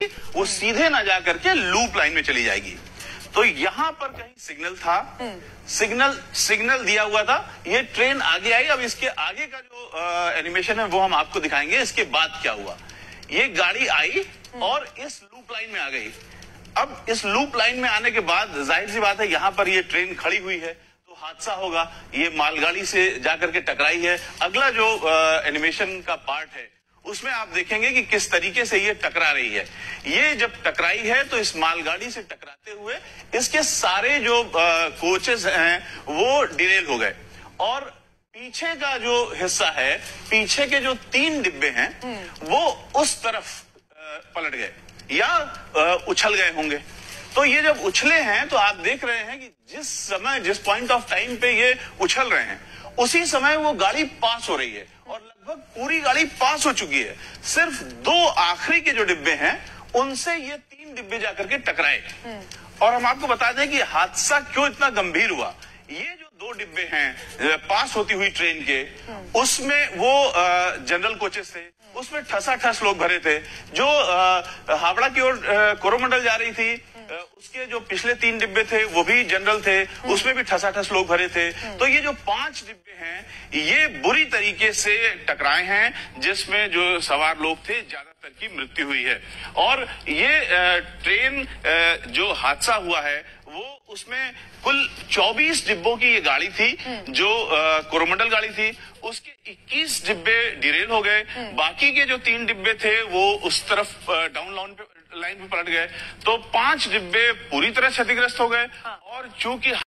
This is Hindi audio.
वो सीधे ना जा करके लूप लाइन में चली जाएगी। तो यहाँ पर कहीं सिग्नल था, सिग्नल दिया हुआ था, ये ट्रेन आगे आई। अब इसके आगे का जो एनिमेशन है वो हम आपको दिखाएंगे। इसके बाद क्या हुआ, ये गाड़ी आई और इस लूप लाइन में आ गई। अब इस लूप लाइन में आने के बाद जाहिर सी बात है यहाँ पर ये ट्रेन खड़ी हुई है तो हादसा होगा। ये मालगाड़ी से जाकर के टकराई है। अगला जो एनिमेशन का पार्ट है उसमें आप देखेंगे कि किस तरीके से ये टकरा रही है। ये जब टकराई है तो इस मालगाड़ी से टकराते हुए इसके सारे जो कोचेस हैं वो डिरेल हो गए और पीछे का जो हिस्सा है, पीछे के जो 3 डिब्बे हैं वो उस तरफ पलट गए या उछल गए होंगे। तो ये जब उछले हैं तो आप देख रहे हैं कि जिस समय, जिस पॉइंट ऑफ टाइम पे ये उछल रहे हैं उसी समय वो गाड़ी पास हो रही है और लगभग पूरी गाड़ी पास हो चुकी है। सिर्फ 2 आखिरी के जो डिब्बे हैं उनसे ये 3 डिब्बे जाकर के टकराए। और हम आपको बता दें कि हादसा क्यों इतना गंभीर हुआ। ये जो 2 डिब्बे हैं पास होती हुई ट्रेन के, उसमें वो जनरल कोचेस थे, उसमें ठसाठस लोग भरे थे। जो हावड़ा की ओर कोरोमंडल जा रही थी उसके जो पिछले 3 डिब्बे थे वो भी जनरल थे, उसमें भी ठसाठस लोग भरे थे। तो ये जो 5 डिब्बे हैं ये बुरी तरीके से टकराए हैं, जिसमें जो सवार लोग थे ज्यादातर की मृत्यु हुई है। और ये ट्रेन जो हादसा हुआ है वो उसमें कुल 24 डिब्बों की ये गाड़ी थी जो कोरोमंडल गाड़ी थी। उसके 21 डिब्बे डिरेल हो गए, बाकी के जो 3 डिब्बे थे वो उस तरफ डाउन लाइन पे पलट गए। तो 5 डिब्बे पूरी तरह क्षतिग्रस्त हो गए। और चूंकि